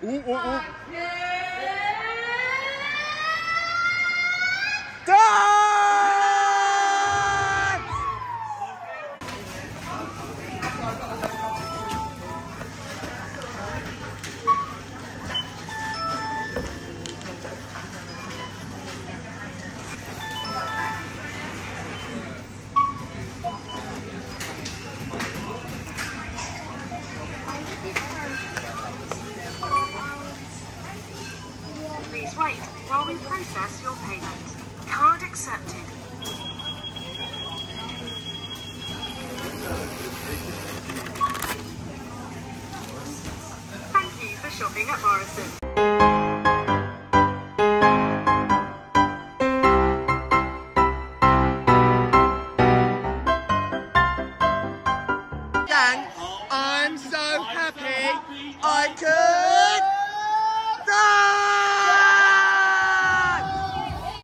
Ooh, ooh, ooh. Please wait while we process your payment. Card accepted. Thank you for shopping at Morrisons. Gang, I'm so happy I could